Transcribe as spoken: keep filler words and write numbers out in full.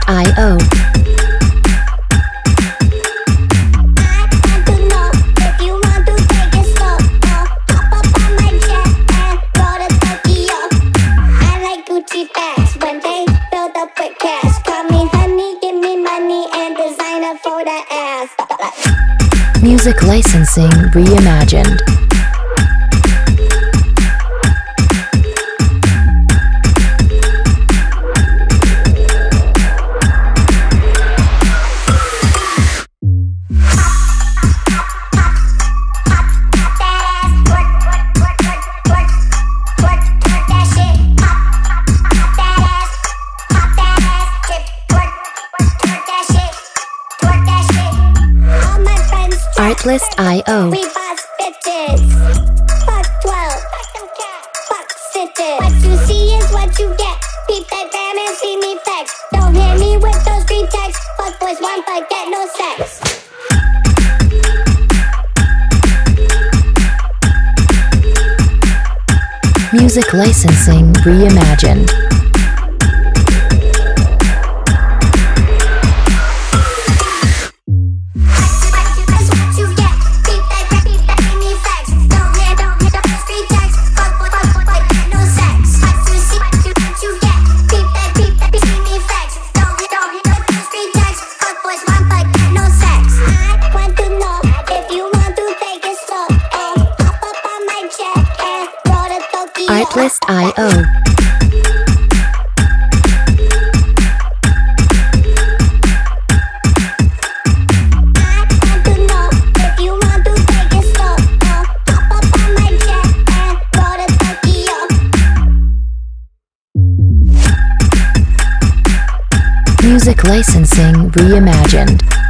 Artlist dot I O. Music licensing reimagined. Artlist dot I O. We boss bitches. Fuck twelve. Fuck stitches. What you see is what you get. Peep that gram and see me flex. Don't hit me with those free texts. Fuck boys want but get no sex. Music licensing reimagined. Artlist dot I O. Music licensing reimagined.